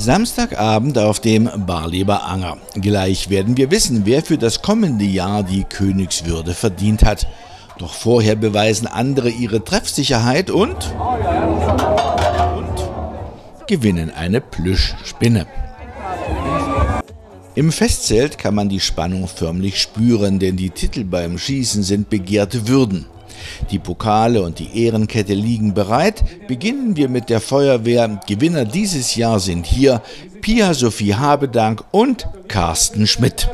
Samstagabend auf dem Barleber Anger. Gleich werden wir wissen, wer für das kommende Jahr die Königswürde verdient hat. Doch vorher beweisen andere ihre Treffsicherheit und gewinnen eine Plüschspinne. Im Festzelt kann man die Spannung förmlich spüren, denn die Titel beim Schießen sind begehrte Würden. Die Pokale und die Ehrenkette liegen bereit. Beginnen wir mit der Feuerwehr. Gewinner dieses Jahr sind hier Pia Sophie Habedank und Carsten Schmidt.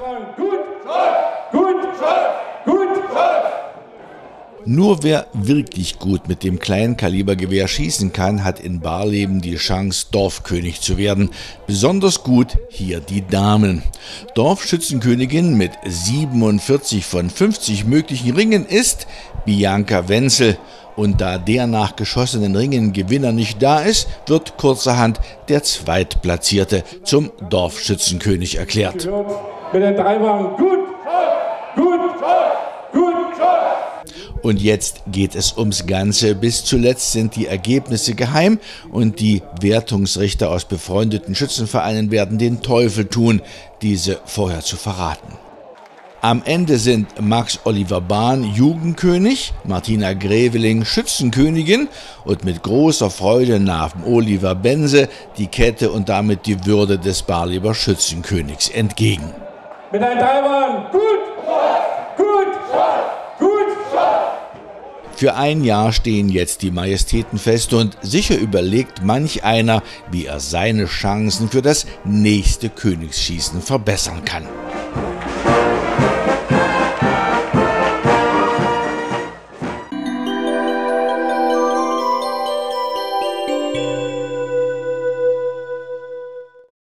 Nur wer wirklich gut mit dem Kleinkalibergewehr schießen kann, hat in Barleben die Chance, Dorfkönig zu werden. Besonders gut hier die Damen. Dorfschützenkönigin mit 47 von 50 möglichen Ringen ist Bianca Wenzel. Und da der nach geschossenen Ringen Gewinner nicht da ist, wird kurzerhand der Zweitplatzierte zum Dorfschützenkönig erklärt. Mit den drei Wagen gut, gut, gut. Und jetzt geht es ums Ganze. Bis zuletzt sind die Ergebnisse geheim und die Wertungsrichter aus befreundeten Schützenvereinen werden den Teufel tun, diese vorher zu verraten. Am Ende sind Max Oliver Bahn Jugendkönig, Martina Greveling Schützenkönigin und mit großer Freude nahm Oliver Bense die Kette und damit die Würde des Barleber Schützenkönigs entgegen. Mit einem Dreimann, gut, gut, gut. Für ein Jahr stehen jetzt die Majestäten fest und sicher überlegt manch einer, wie er seine Chancen für das nächste Königsschießen verbessern kann.